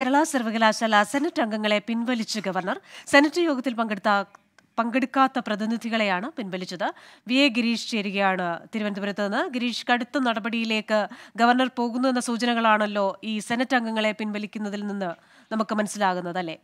കേരള സർവകലാശാല സെനറ്റ് അംഗങ്ങളെ പിൻവലിച്ച് ഗവർണർ. സെനറ്റ് യോഗത്തിൽ പങ്കെടുക്കാത്ത പ്രതിനിധികളെയാണ് പിൻവലിച്ചത്. വി എ ഗിരീഷ് ചേരുകയാണ് തിരുവനന്തപുരത്ത് നിന്ന്. ഗിരീഷ്, കടുത്ത നടപടിയിലേക്ക് ഗവർണർ പോകുന്നു എന്ന സൂചനകളാണല്ലോ ഈ സെനറ്റ് അംഗങ്ങളെ പിൻവലിക്കുന്നതിൽ നിന്ന് നമുക്ക് മനസ്സിലാകുന്നത്, അല്ലേ?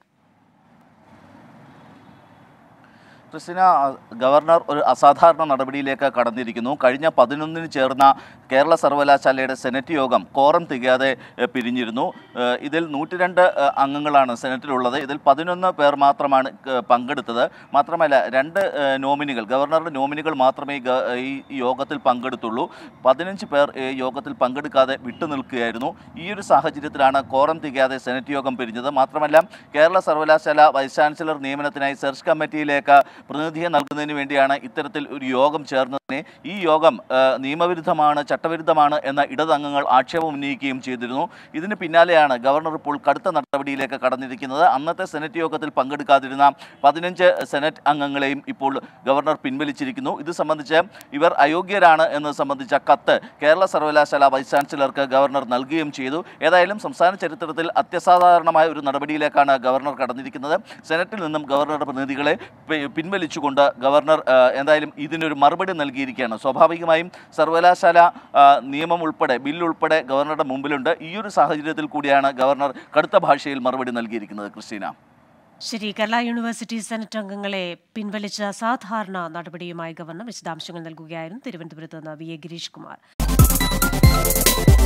ക്രിസ്റ്റിന, ഗവർണർ ഒരു അസാധാരണ നടപടിയിലേക്ക് കടന്നിരിക്കുന്നു. കഴിഞ്ഞ 11-ന് ചേർന്ന കേരള സർവകലാശാലയുടെ സെനറ്റ് യോഗം കോറം തികയാതെ പിരിഞ്ഞിരുന്നു. ഇതിൽ 102 അംഗങ്ങളാണ് സെനറ്റിലുള്ളത്. ഇതിൽ 11 പേർ മാത്രമാണ് പങ്കെടുത്തത്. മാത്രമല്ല 2 നോമിനികൾ, ഗവർണറുടെ നോമിനികൾ മാത്രമേ ഈ യോഗത്തിൽ പങ്കെടുത്തുള്ളൂ. 15 പേർ യോഗത്തിൽ പങ്കെടുക്കാതെ വിട്ടുനിൽക്കുകയായിരുന്നു. ഈ ഒരു സാഹചര്യത്തിലാണ് കോറം തികയാതെ സെനറ്റ് യോഗം പിരിഞ്ഞത്. മാത്രമല്ല കേരള സർവകലാശാല വൈസ് ചാൻസലർ നിയമനത്തിനായി സെർച്ച് കമ്മിറ്റിയിലേക്ക് പ്രതിനിധിയെ നൽകുന്നതിന് വേണ്ടിയാണ് ഇത്തരത്തിൽ ഒരു യോഗം ചേർന്നതിനെ ഈ യോഗം നിയമവിരുദ്ധമാണ്, ചട്ടവിരുദ്ധമാണ് എന്ന ഇടതംഗങ്ങൾ ആക്ഷേപം ഉന്നയിക്കുകയും ചെയ്തിരുന്നു. ഇതിന് പിന്നാലെയാണ് ഗവർണർ ഇപ്പോൾ കടുത്ത നടപടിയിലേക്ക് കടന്നിരിക്കുന്നത്. അന്നത്തെ സെനറ്റ് യോഗത്തിൽ പങ്കെടുക്കാതിരുന്ന 15 സെനറ്റ് അംഗങ്ങളെയും ഇപ്പോൾ ഗവർണർ പിൻവലിച്ചിരിക്കുന്നു. ഇത് സംബന്ധിച്ച് ഇവർ അയോഗ്യരാണ് എന്നത് സംബന്ധിച്ച കത്ത് കേരള സർവകലാശാല വൈസ് ചാൻസലർക്ക് ഗവർണർ നൽകുകയും ചെയ്തു. ഏതായാലും സംസ്ഥാന ചരിത്രത്തിൽ അത്യസാധാരണമായ ഒരു നടപടിയിലേക്കാണ് ഗവർണർ കടന്നിരിക്കുന്നത്. സെനറ്റിൽ നിന്നും ഗവർണറുടെ പ്രതിനിധികളെ പിൻവലിച്ചുകൊണ്ട് ഗവർണർ എന്തായാലും ഇതിനൊരു മറുപടി നൽകിയിരിക്കുകയാണ്. സ്വാഭാവികമായും സർവകലാശാല നിയമം ഉൾപ്പെടെ ബില്ലുൾപ്പെടെ ഗവർണറുടെ മുമ്പിലുണ്ട്. ഈ ഒരു സാഹചര്യത്തിൽ കൂടിയാണ് ഗവർണർ കടുത്ത ഭാഷയിൽ മറുപടി നൽകിയിരിക്കുന്നത്. ക്രിസ്റ്റീന, ശരി. കേരള യൂണിവേഴ്സിറ്റി സെനറ്റ് അംഗങ്ങളെ പിൻവലിച്ച സാധാരണ നടപടിയുമായി ഗവർണർ വിശദാംശങ്ങൾ നൽകുകയായിരുന്നു. തിരുവനന്തപുരത്ത് നിന്ന് വി എ ഗിരീഷ് കുമാർ.